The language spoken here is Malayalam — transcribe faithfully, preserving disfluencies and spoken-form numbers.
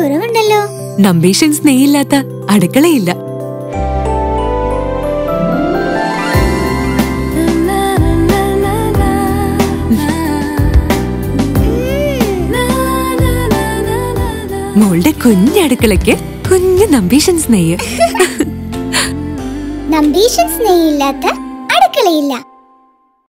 കുറവുണ്ടല്ലോ. നമ്പീഷൻസ് നെയ്യില്ലാത്ത അടുക്കളയില്ല. മോളുടെ കുഞ്ഞടുക്കളയ്ക്ക് കുഞ്ഞു നമ്പീഷൻസ് നെയ്യ്. നമ്പീഷൻസ് നെയ്യില്ലാത്ത അടുക്കളയില്ല.